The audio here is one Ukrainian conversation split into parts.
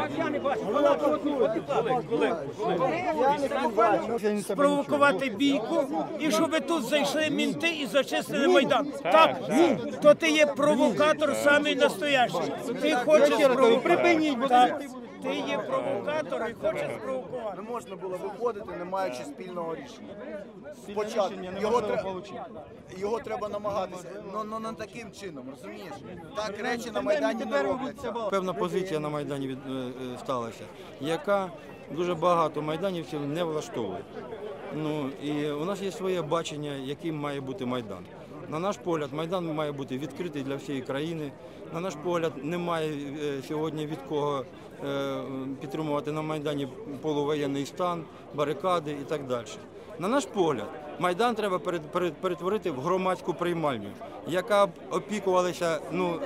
Спровокувати бійку, і щоб тут зайшли мінти і зачистили Майдан. Так, ні, то ти є провокатор самий настоящий. Ти хочеш провокувати. Ти є провокатор і хочеш спровокувати. Не можна було виходити, не маючи спільного рішення. Його треба намагатися, але не таким чином, розумієш? Так речі на Майдані не робляться. Певна позиція на Майдані сталася, яка дуже багато майданівців не влаштовує. І у нас є своє бачення, яким має бути Майдан. На наш погляд, Майдан має бути відкритий для всієї країни. На наш погляд, немає сьогодні від кого підтримувати на Майдані полувоєнний стан, барикади і так далі. На наш погляд, Майдан треба перетворити в громадську приймальню, яка б опікувалася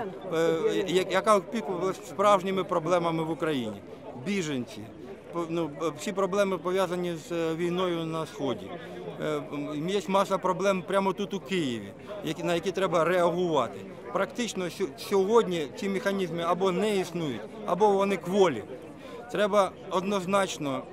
справжніми проблемами в Україні. Біженці, всі проблеми пов'язані з війною на Сході. Є маса проблем прямо тут у Києві, на які треба реагувати. Практично сьогодні ці механізми або не існують, або вони кволі. Треба однозначно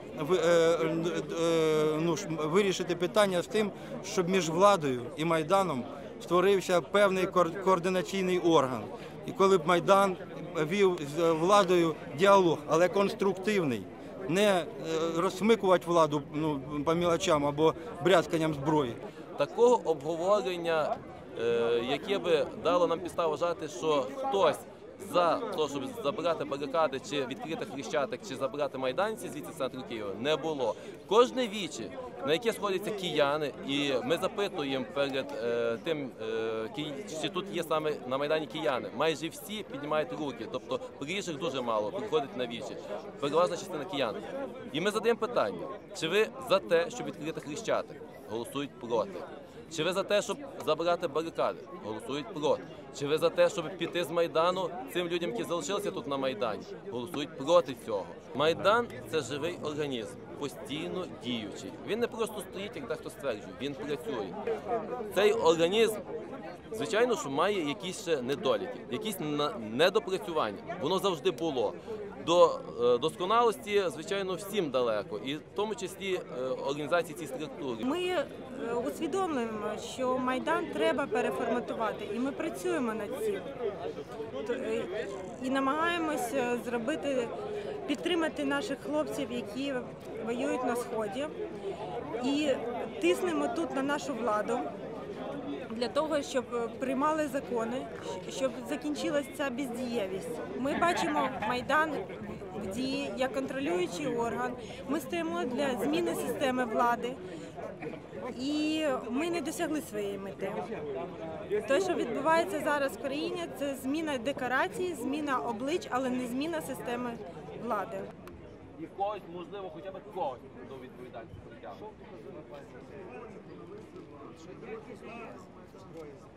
вирішити питання з тим, щоб між владою і Майданом створився певний координаційний орган. І коли б Майдан вів з владою діалог, але конструктивний, не розсмикувати владу по мілочам або брязканням зброї. Такого обговорення, яке би дало нам підставу вважати, що хтось за те, щоб забрати барикади, чи відкрити Хрещатик, чи забрати майданці звідси з центру Києва, не було. Кожне віче, на яке сходяться кияни, і ми запитуємо перед тим, чи тут є саме на Майдані кияни, майже всі піднімають руки, тобто приїжджих дуже мало, приходять на віче, переважна частина киян. І ми задаємо питання, чи ви за те, щоб відкрити Хрещатик? Голосують проти. Чи ви за те, щоб забрати барикади? Голосують проти. Чи ви за те, щоб піти з Майдану цим людям, які залишилися тут на Майдані? Голосують проти цього. Майдан – це живий організм, постійно діючий. Він не просто стоїть, як дехто стверджує, він працює. Цей організм, звичайно, що має якісь ще недоліки, якісь недопрацювання. Воно завжди було. До досконалості, звичайно, всім далеко, і в тому числі організації цієї структури. Ми усвідомлюємо, що Майдан треба переформатувати, і ми працюємо над цим. І намагаємося підтримати наших хлопців, які воюють на Сході, і тиснемо тут на нашу владу, для того, щоб приймали закони, щоб закінчилася ця бездієвість. Ми бачимо Майдан в дії як контролюючий орган, ми стоїмо для зміни системи влади, і ми не досягли своєї мети. Те, що відбувається зараз в країні, це зміна декорацій, зміна облич, але не зміна системи влади. І в когось, можливо, хоча б когось до відповідальності притягнути.